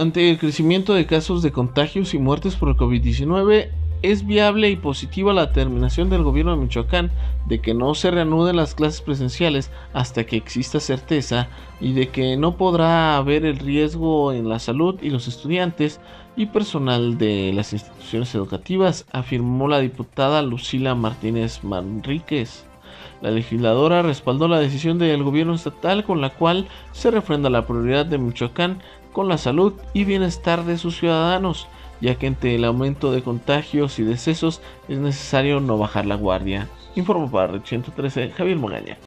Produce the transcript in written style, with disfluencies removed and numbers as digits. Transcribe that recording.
Ante el crecimiento de casos de contagios y muertes por el COVID-19, es viable y positiva la determinación del gobierno de Michoacán de que no se reanuden las clases presenciales hasta que exista certeza y de que no podrá haber el riesgo en la salud y los estudiantes y personal de las instituciones educativas, afirmó la diputada Lucila Martínez Manríquez. La legisladora respaldó la decisión del gobierno estatal con la cual se refrenda la prioridad de Michoacán con la salud y bienestar de sus ciudadanos, ya que ante el aumento de contagios y decesos es necesario no bajar la guardia. Informó para Red 113 Javier Mogaña.